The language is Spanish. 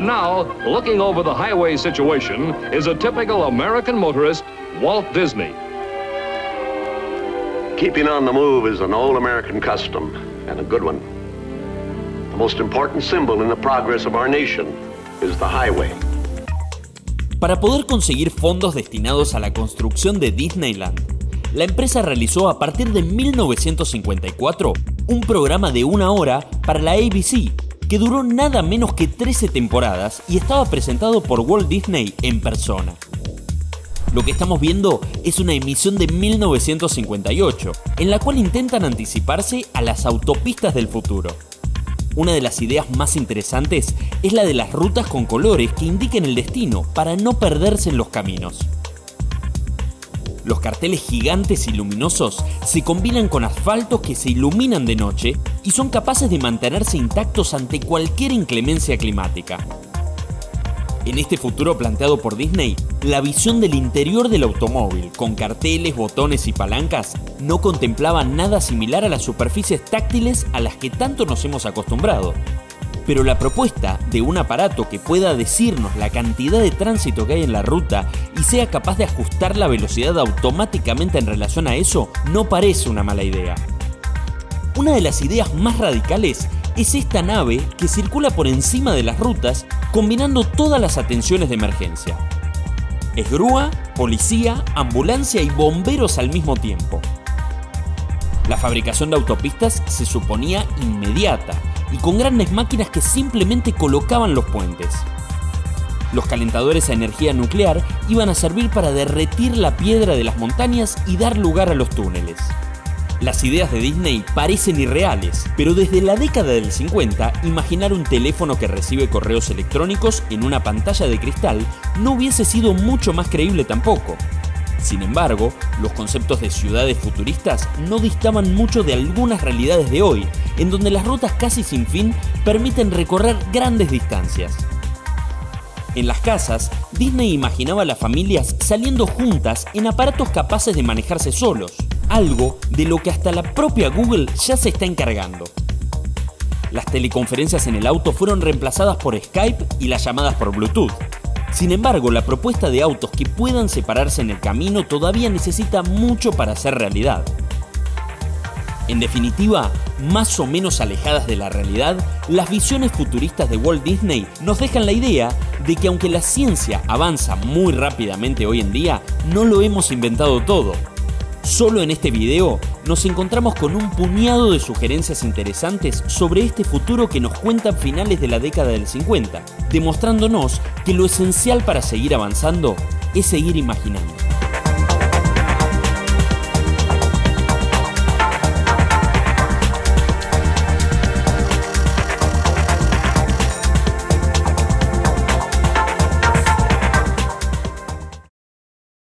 And now, looking over the highway situation is a typical American motorist, Walt Disney. Keeping on the move is an old American custom, and a good one. The most important symbol in the progress of our nation is the highway. Para poder conseguir fondos destinados a la construcción de Disneyland, la empresa realizó a partir de 1954 un programa de 1 hora para la ABC, que duró nada menos que 13 temporadas y estaba presentado por Walt Disney en persona. Lo que estamos viendo es una emisión de 1958, en la cual intentan anticiparse a las autopistas del futuro. Una de las ideas más interesantes es la de las rutas con colores que indiquen el destino para no perderse en los caminos. Los carteles gigantes y luminosos se combinan con asfaltos que se iluminan de noche y son capaces de mantenerse intactos ante cualquier inclemencia climática. En este futuro planteado por Disney, la visión del interior del automóvil, con carteles, botones y palancas, no contemplaba nada similar a las superficies táctiles a las que tanto nos hemos acostumbrado. Pero la propuesta de un aparato que pueda decirnos la cantidad de tránsito que hay en la ruta y sea capaz de ajustar la velocidad automáticamente en relación a eso, no parece una mala idea. Una de las ideas más radicales es esta nave que circula por encima de las rutas, combinando todas las atenciones de emergencia. Es grúa, policía, ambulancia y bomberos al mismo tiempo. La fabricación de autopistas se suponía inmediata y con grandes máquinas que simplemente colocaban los puentes. Los calentadores a energía nuclear iban a servir para derretir la piedra de las montañas y dar lugar a los túneles. Las ideas de Disney parecen irreales, pero desde la década del 50, imaginar un teléfono que recibe correos electrónicos en una pantalla de cristal no hubiese sido mucho más creíble tampoco. Sin embargo, los conceptos de ciudades futuristas no distaban mucho de algunas realidades de hoy, en donde las rutas casi sin fin permiten recorrer grandes distancias. En las casas, Disney imaginaba a las familias saliendo juntas en aparatos capaces de manejarse solos, algo de lo que hasta la propia Google ya se está encargando. Las teleconferencias en el auto fueron reemplazadas por Skype y las llamadas por Bluetooth. Sin embargo, la propuesta de autos que puedan separarse en el camino todavía necesita mucho para ser realidad. En definitiva, más o menos alejadas de la realidad, las visiones futuristas de Walt Disney nos dejan la idea de que aunque la ciencia avanza muy rápidamente hoy en día, no lo hemos inventado todo. Solo en este video nos encontramos con un puñado de sugerencias interesantes sobre este futuro que nos cuentan finales de la década del 50, demostrándonos que lo esencial para seguir avanzando es seguir imaginando.